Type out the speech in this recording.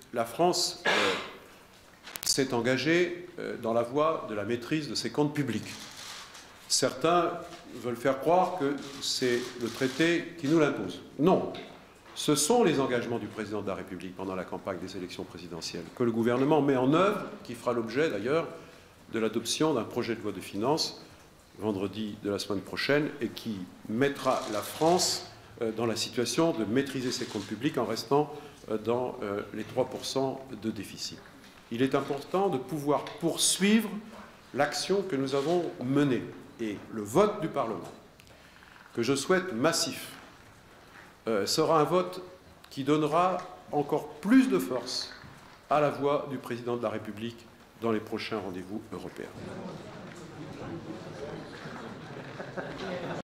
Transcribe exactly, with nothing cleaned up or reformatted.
la France euh, s'est engagée euh, dans la voie de la maîtrise de ses comptes publics. Certains veulent faire croire que c'est le traité qui nous l'impose. Non, ce sont les engagements du président de la République pendant la campagne des élections présidentielles que le gouvernement met en œuvre, qui fera l'objet d'ailleurs de l'adoption d'un projet de loi de finances vendredi de la semaine prochaine et qui mettra la France dans la situation de maîtriser ses comptes publics en restant dans les trois pour cent de déficit. Il est important de pouvoir poursuivre l'action que nous avons menée et le vote du Parlement, que je souhaite massif, euh, sera un vote qui donnera encore plus de force à la voix du président de la République dans les prochains rendez-vous européens.